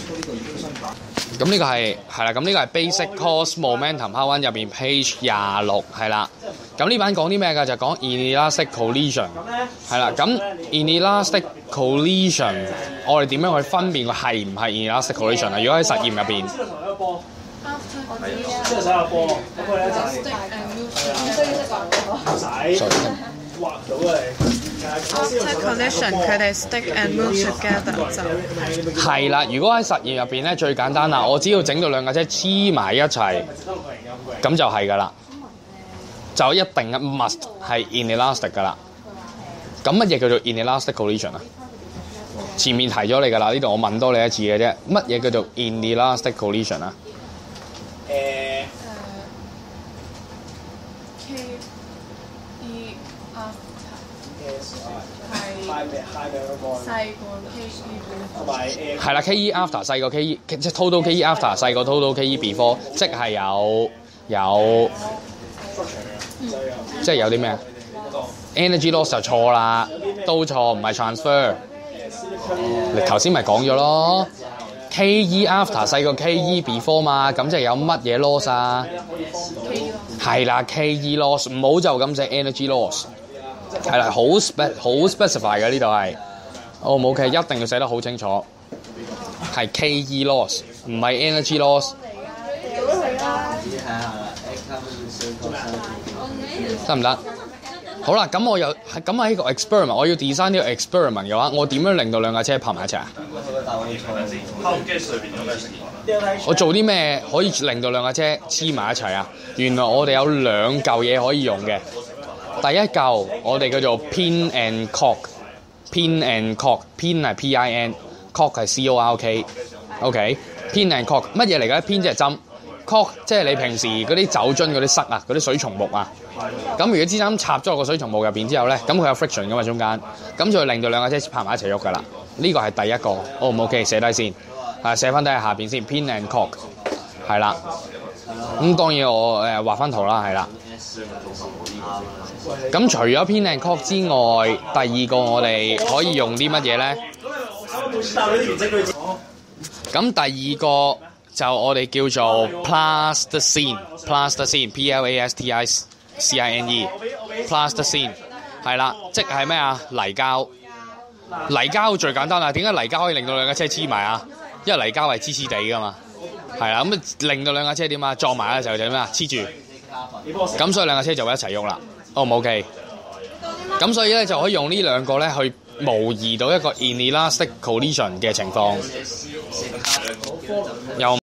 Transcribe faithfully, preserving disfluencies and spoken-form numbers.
咁呢個係係啦，咁呢個係 Basic Course Momentum Part One 入邊 page 廿六係啦。咁呢版講啲咩㗎？就講 inelastic collision 係啦。咁 inelastic collision 我哋點樣去分辨佢係唔係 inelastic collision 啊？如果喺實驗入邊， 之後手有波，咁佢咧就係唔使畫到嘅你。 After collision，佢哋 stick and move together 就係啦。如果喺實驗入邊咧，最簡單啦，我只要整到兩架車黐埋一齊，咁就係㗎啦，就一定嘅 must 係 inelastic 㗎啦。咁乜嘢叫做 inelastic collision 啊？前面提咗你㗎啦，呢度我問多你一次嘅啫。乜嘢叫做 inelastic collision 啊？ 誒。 細個 K E 同埋誒係啦 ，K E after 細個 K E 即係 total K E after 細個 total K E before， 即係有有即係有啲咩 energy loss 就錯啦，都錯，唔係 transfer。你頭先咪講咗咯 ，K E after 細個 K E before 嘛，咁即係有乜嘢 loss 啊？係啦 ，K E loss 唔好就咁寫 energy loss。係啦，好 spe 好 specify 嘅呢度係 ，O 唔 OK？一定要寫得好清楚，係 K E loss， 唔係 energy loss。得唔得？好啦，咁我又咁喺呢個 experiment， 我要 design 呢個 experiment 嘅話，我點樣令到兩架車拍埋一齊啊？我做啲咩可以令到兩架車黐埋一齊啊？原來我哋有兩嚿嘢可以用嘅。第一嚿我哋叫做 pin and cork，pin and cork，pin 係 P I N，cork 係 C O R K，OK，pin and cork 乜嘢嚟嘅？ pin 即係針 ，cork 即係你平時嗰啲酒樽嗰啲塞啊，嗰啲水松木啊。咁如果支針插咗落個水松木入邊之後咧，咁佢有 friction 噶嘛中間，咁就會令到兩架車拍埋一齊喐噶啦。呢個係第一個 ，O 唔 OK？寫低先，啊寫翻低喺下邊先 ，pin and cork 係啦。咁當然我誒畫翻圖啦，係啦。咁除咗 pin and cork 之外，第二個我哋可以用啲乜嘢咧？咁第二個就我哋叫做 plasticine，plasticine，P L A S T I C I N E，plasticine 係啦，即係咩啊？泥膠，泥膠最簡單啦。點解泥膠可以令到兩架車黐埋啊？因為泥膠係黐黐地噶嘛，係啦。咁令到兩架車點啊？撞埋嘅時候就咩啊？黐住。咁所以兩架車就會一齊喐啦。O 唔 OK？咁所以咧就可以用呢兩個咧去模擬到一個 inelastic collision 嘅情況。又